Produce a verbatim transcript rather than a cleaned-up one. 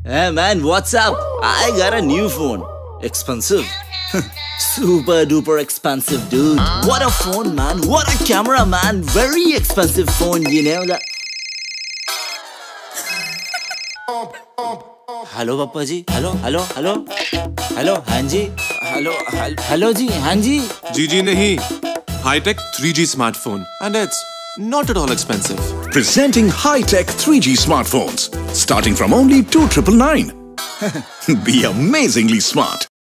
Hey man, what's up? I got a new phone. Expensive. Super duper expensive, dude. What a phone, man. What a camera, man. Very expensive phone, you know that. Hello पापा ji. Hello hello hello hello. हाँ जी. Hello hello जी. हाँ जी. जी जी नहीं. High-tech three G smartphone, and it's not at all expensive. Presenting high-tech three G smartphones, starting from only two triple nine. Be amazingly smart.